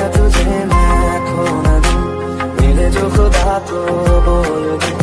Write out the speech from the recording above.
तुझे मैं खो न दूं, मिले जो खुदा को बोल दूं।